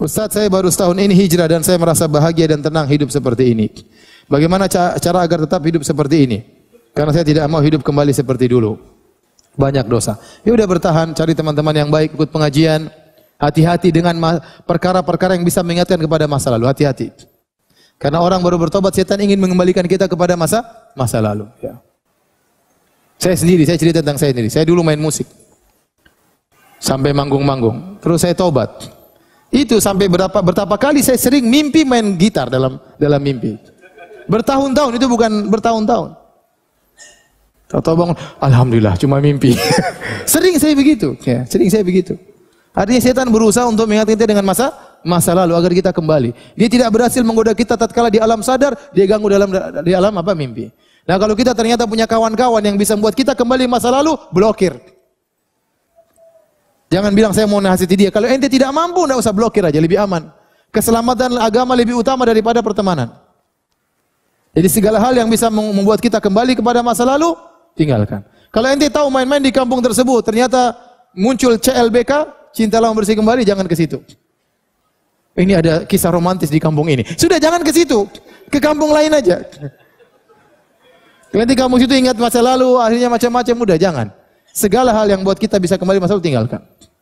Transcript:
Ustaz, saya baru setahun ini hijrah dan saya merasa bahagia dan tenang hidup seperti ini. Bagaimana cara agar tetap hidup seperti ini? Karena saya tidak mau hidup kembali seperti dulu. Banyak dosa. Ya udah bertahan, cari teman-teman yang baik, ikut pengajian. Hati-hati dengan perkara-perkara yang bisa mengingatkan kepada masa lalu. Hati-hati. Karena orang baru bertobat, setan ingin mengembalikan kita kepada masa lalu. Ya. Saya cerita tentang saya sendiri. Saya dulu main musik. Sampai manggung-manggung. Terus saya tobat. Itu sampai berapa kali saya sering mimpi main gitar dalam mimpi. Bertahun-tahun, itu bukan bertahun-tahun. Tahu-tahu bangun, alhamdulillah cuma mimpi. Sering saya begitu, ya, sering saya begitu. Artinya setan berusaha untuk mengingatkan kita dengan masa lalu agar kita kembali. Dia tidak berhasil menggoda kita tatkala di alam sadar, dia ganggu di alam mimpi. Nah, kalau kita ternyata punya kawan-kawan yang bisa membuat kita kembali masa lalu, blokir. Jangan bilang saya mau nasihati dia. Kalau ente tidak mampu, enggak usah blokir aja, lebih aman. Keselamatan agama lebih utama daripada pertemanan. Jadi segala hal yang bisa membuat kita kembali kepada masa lalu, tinggalkan. Kalau ente tahu main-main di kampung tersebut, ternyata muncul CLBK, cinta lama bersih kembali, jangan ke situ. Ini ada kisah romantis di kampung ini. Sudah, jangan ke situ. Ke kampung lain aja. Nanti kamu situ ingat masa lalu, akhirnya macam-macam, udah jangan. Segala hal yang buat kita bisa kembali masa lalu, tinggalkan.